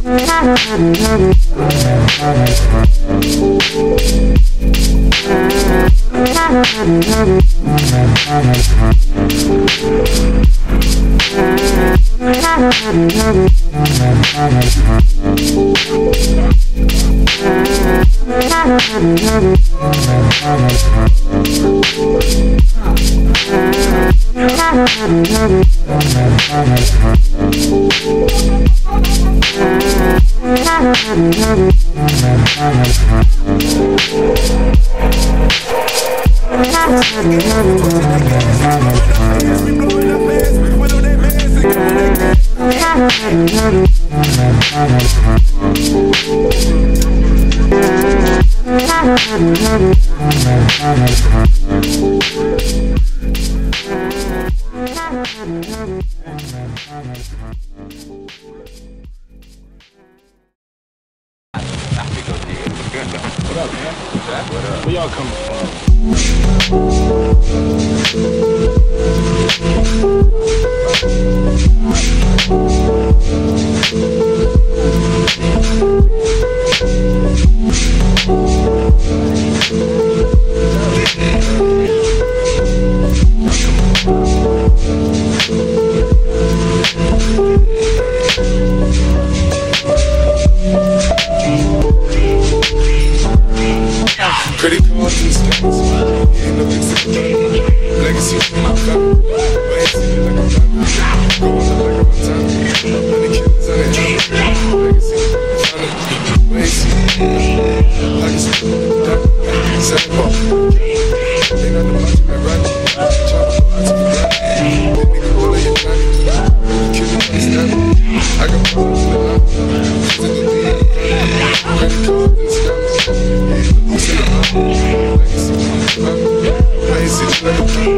Where y'all coming from? Credit cards and scams. Ain't no fixing the legacy from my family. But ain't seen it like a family. Going up like a Montana. Honey killers on the helmet. Legacy from my family. But ain't seen it. Pockets full of diamonds. Set up. They not the money man right. Chopper go out to the ground. That nigga pull on your body. Kill it on standing. I got problems with love. Still a beat. Credit cards and scams. Ain't no fixing the legacy from my family. I ain't seen it like a family.